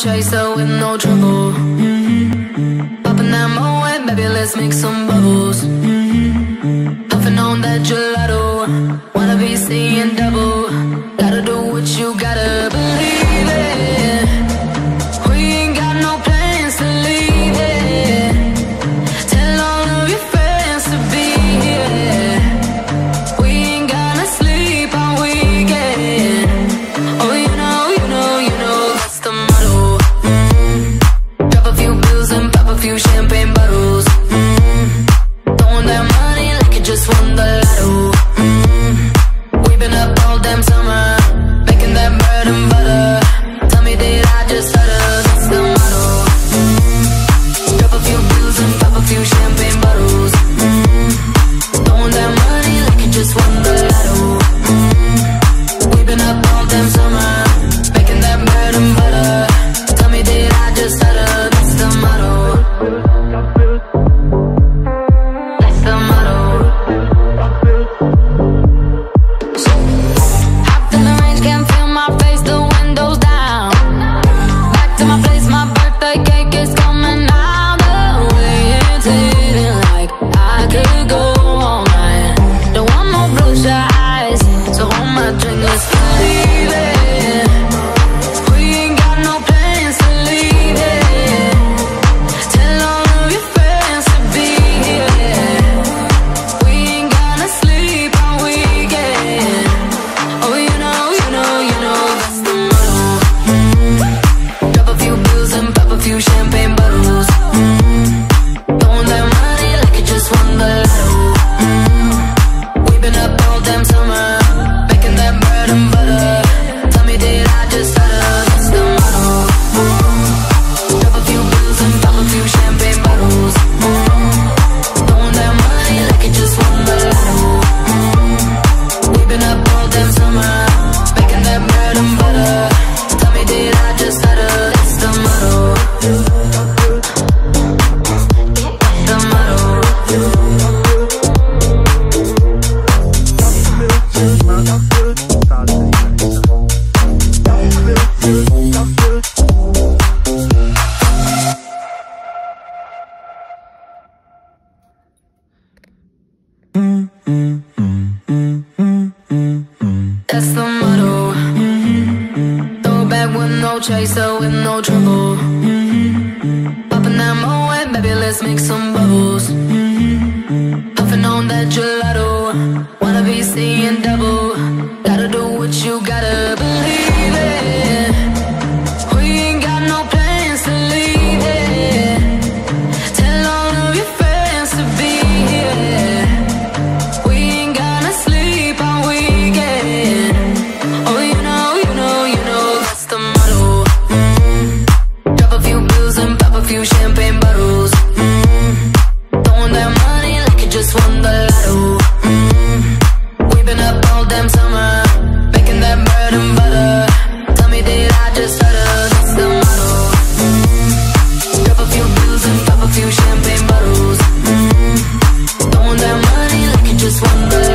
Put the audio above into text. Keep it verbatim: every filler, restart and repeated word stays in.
chaser with no trouble. Popping that Moet, baby, let's make some bubbles. Puffing on that gelato, wanna be seeing double. Gotta do what you gotta believe it. We ain't got no plans to leave it. Tell all of your friends to be here. We ain't gonna sleep all weekend. Oh, you know, you know, you know that's the motto. Mm. Drop a few bills and pop a few champagne bottles. Mm. Throwing that money like you just won the lotto. Mm. We've been up all damn summer, making that bread and butter. Tell me, did I just stutter? That's the motto. Mm. Drop a few bills and pop a few champagne bottles. Mm. Throwing that money like you just won the lotto. Mm. We've been up all damn summer, making that bread and butter. Tell me, did I just stutter? That's the motto. That's the motto. Hopped in the range, can't feel my face, the windows down. Back to my place, my birthday cake is coming out. The way it's hitting, like I could go all night. Don't want no bloodshot eyes, so hold my drink, let's leave it. We ain't got no plans to leave it. Tell all of your friends to be here. We ain't gonna sleep all weekend. Oh, you know, you know, you know that's the motto. Mm. Drop a few bills and pop a few champagne bottles. Mm. Throwing that money like you just won the lotto. Mm. We've been up all damn summer, making that bread and butter. Tell me, did I just stutter? That's the motto. Mm. Drop a few bills and pop a few champagne bottles. Mm. Throwing that money like you just won the lotto. Mm. We've been up all damn summer, making that bread and butter. Tell me, did I just stutter? That's the motto. That's the motto. That's the motto. Throw it back with no chaser, with no trouble. Popping that Moet, baby, let's make some bubbles. Puffing on that gelato, wanna be seeing double. Gotta do what you gotta believe it. We ain't got no plans to leave it. Tell all of your friends to be here. We ain't gonna sleep all weekend. Oh, you know, you know, you know that's the motto. Mm. Drop a few bills and pop a few champagne bottles. Mm. Throwing that money like you just won the lotto. Mm. We've been up all damn summer, making that bread and butter. Tell me, did I just stutter? That's the motto. Mm. Drop a few bills and pop a few champagne bottles. Mm. Throwing that money like you just won the